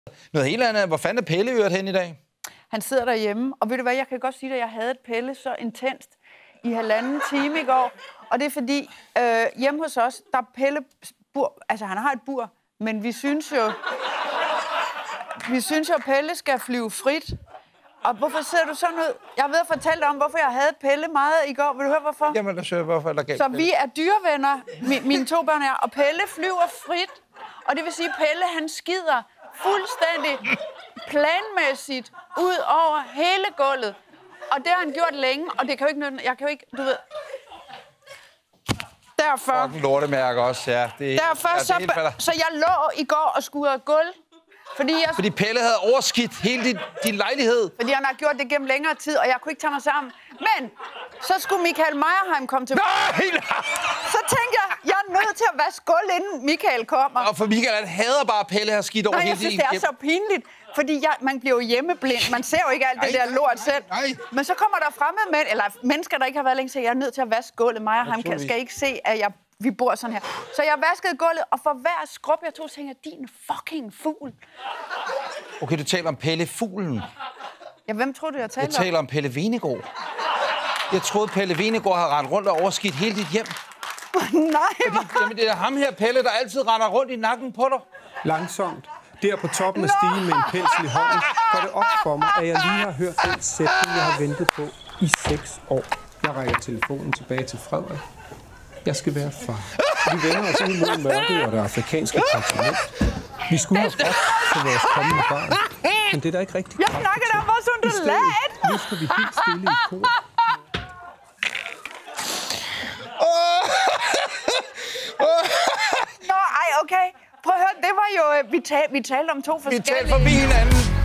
Noget helt andet. Hvor fanden er Pelle øret hen i dag? Han sidder derhjemme, og ved du hvad, jeg kan godt sige, at jeg havde et Pelle så intenst i 1,5 time i går. Og det er fordi, hjemme hos os, der er Pelle bur, altså han har et bur, men vi synes jo, at Pelle skal flyve frit. Og hvorfor ser du sådan ud? Jeg er ved at fortælle dig om, hvorfor jeg havde Pelle meget i går. Vil du høre, hvorfor? Jamen, der søger, hvorfor er der galt. Så vi er dyrevenner, mine 2 børn er, og Pelle flyver frit. Og det vil sige, at Pelle, han skider fuldstændig planmæssigt ud over hele gulvet. Og det har han gjort længe, og det kan jo ikke nytte. Jeg kan jo ikke, du ved. Derfor. Fucking lortemærker også, ja. Derfor så jeg lå i går og skurede gulv. Fordi Pelle havde overskidt hele din lejlighed. Fordi han har gjort det gennem længere tid, og jeg kunne ikke tage mig sammen. Men så skulle Michael Meyerheim komme til. Nej! Så tænkte jeg er nødt til at vaske gulv, inden Michael kommer. Og for Michael, han hader bare Pelle har skidt over hele tiden. Jeg synes, det er så pinligt. Fordi man bliver jo hjemmeblind. Man ser jo ikke alt det der lort selv. Nej. Men så kommer der fremmede mænd, eller mennesker, der ikke har været længe, så jeg er nødt til at vaske gulvet. Meyerheim skal ikke se, at vi bor sådan her. Så jeg vaskede gulvet, og for hver skrub, jeg tog, tænkte jeg, din fucking fugl. Okay, du taler om Pelle Fuglen. Ja, hvem tror du, jeg taler om? Jeg taler om Pelle Venegård. Jeg troede, Pelle Venegård havde rendt rundt og overskidt hele dit hjem. Nej, Jamen, det er ham her, Pelle, der altid render rundt i nakken på dig. Langsomt, der på toppen af stigen med en pensel i hånden, går det op for mig, at jeg lige har hørt den sætning, jeg har ventet på i 6 år. Jeg rækker telefonen tilbage til Frederik. Jeg skal være far. Vi vender os ud mod mørket og det afrikanske kontinent. Vi skulle have ret til vores kommende barn, men det er der ikke rigtig kraft til. Jeg snakker om vores undulat! Nu skal vi helt stille i kor. Nå, okay. Prøv at høre, det var jo... Vi talte om 2 forskellige... Vi talte forbi hinanden.